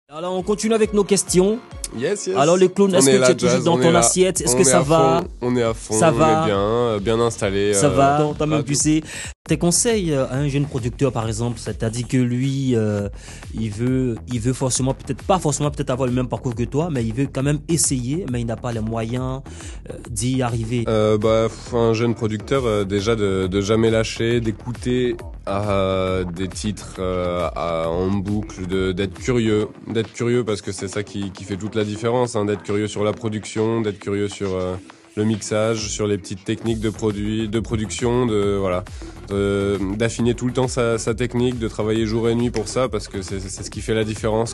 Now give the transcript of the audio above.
Alors on continue avec nos questions. Yes, yes. Alors le clown, est-ce que tu es toujours dans ton assiette? Est-ce que ça va? On est à fond, ça va? On est bien installé. Ça va? T'as même poussé. Tes conseils à un jeune producteur par exemple, c'est-à-dire que lui, il veut forcément, pas forcément avoir le même parcours que toi, mais il veut quand même essayer, mais il n'a pas les moyens d'y arriver. Un jeune producteur, déjà de jamais lâcher, d'écouter des titres en boucle, d'être curieux parce que c'est ça qui fait toute la différence, hein, d'être curieux sur la production, d'être curieux sur le mixage, sur les petites techniques de production, d'affiner tout le temps sa technique, de travailler jour et nuit pour ça parce que c'est ce qui fait la différence.